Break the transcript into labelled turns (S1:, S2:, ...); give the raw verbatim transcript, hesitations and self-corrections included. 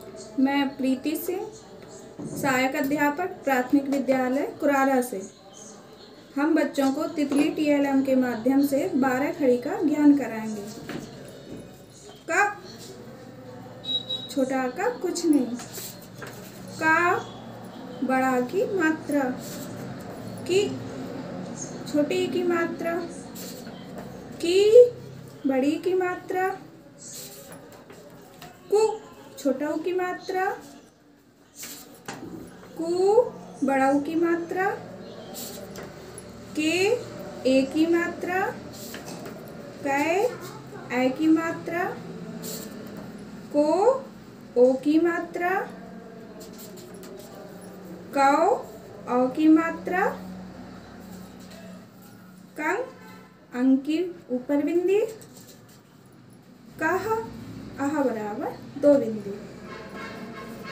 S1: मैं प्रीति सिंह, सहायक अध्यापक, प्राथमिक विद्यालय कुरारा से। हम बच्चों को तितली टी एल एम के माध्यम से बारह खड़ी का ज्ञान कराएंगे। का छोटा का कुछ नहीं, का बड़ा की मात्रा, की छोटी की मात्रा, की बड़ी की मात्रा, कु छोटाऊ की मात्रा, कु बड़ाऊ की मात्रा, के ए की मात्रा, कै ऐ की मात्रा, को ओ की मात्रा, कौ औ की मात्रा, कं अंग की ऊपर बिंदी, कह आह बराबर दो बिंदी।